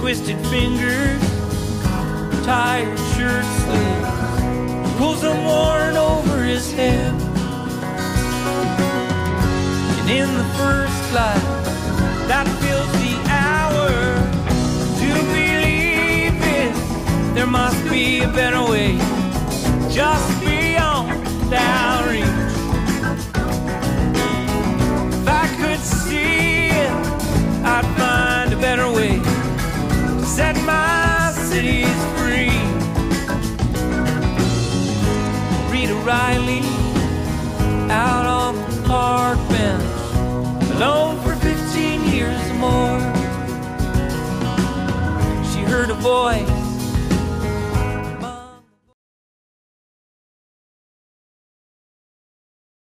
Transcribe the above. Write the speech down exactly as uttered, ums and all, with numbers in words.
twisted fingers, tired shirt sleeves, pulls them worn over his head. And in the first light that fills the hour, to believe it, there must be a better way, just beyond our reach. If I could see it, I'd find a better way to set my cities free. Rita Riley, out on the park bench, alone for fifteen years or more. She heard a voice